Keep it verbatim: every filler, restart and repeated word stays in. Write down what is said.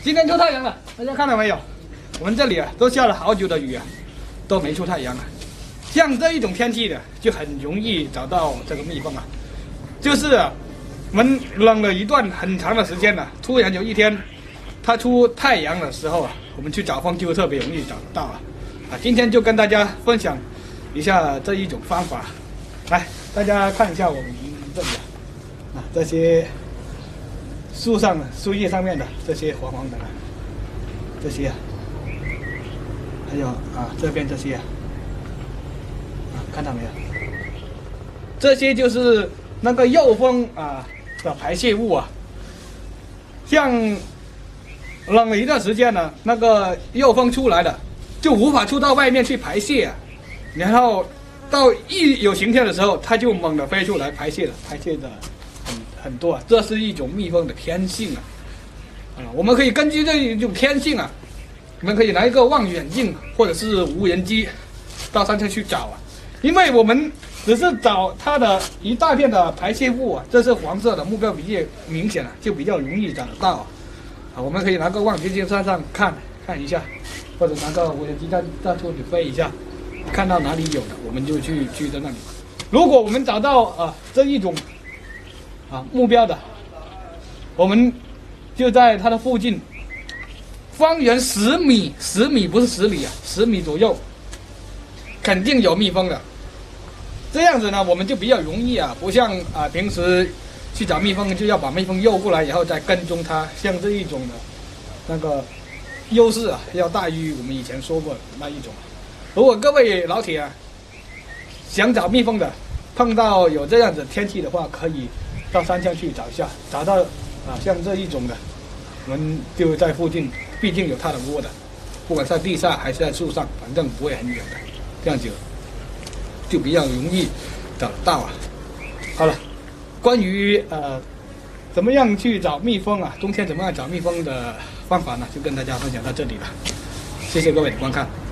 今天出太阳了，大家看到没有？我们这里啊都下了好久的雨啊，都没出太阳啊。像这一种天气的，就很容易找到这个蜜蜂啊。就是啊，我们冷了一段很长的时间了，突然有一天它出太阳的时候啊，我们去找蜂就特别容易找得到啊。啊，今天就跟大家分享一下这一种方法。来，大家看一下我们这里啊，啊这些树上树叶上面的这些黄黄的，这些啊，还有啊这边这些啊，啊看到没有？这些就是那个幼蜂啊的排泄物啊。像冷了一段时间呢，那个幼蜂出来了，就无法出到外面去排泄啊，然后到一有晴天的时候，它就猛地飞出来排泄了，排泄的很很多啊，这是一种蜜蜂的天性啊。啊，我们可以根据这一种天性啊，我们可以拿一个望远镜或者是无人机到山上去找啊，因为我们只是找它的一大片的排泄物啊，这是黄色的，目标比较明显了，就比较容易找得到啊。啊，我们可以拿个望远镜上上看看一下，或者拿个无人机在在处里飞一下，看到哪里有的，我们就去去在那里。如果我们找到啊这一种啊目标的，我们就在它的附近，方圆十米，十米不是十里啊，十米左右，肯定有蜜蜂的。这样子呢，我们就比较容易啊，不像啊平时去找蜜蜂就要把蜜蜂诱过来，然后再跟踪它，像这一种的，那个优势啊，要大于我们以前说过的那一种。如果各位老铁啊想找蜜蜂的，碰到有这样子天气的话，可以到山上去找一下，找到啊像这一种的，我们就在附近，毕竟有它的窝的，不管在地下还是在树上，反正不会很远的，这样子就比较容易找得到啊。好了，关于呃怎么样去找蜜蜂啊，冬天怎么样找蜜蜂的方法呢，就跟大家分享到这里了，谢谢各位的观看。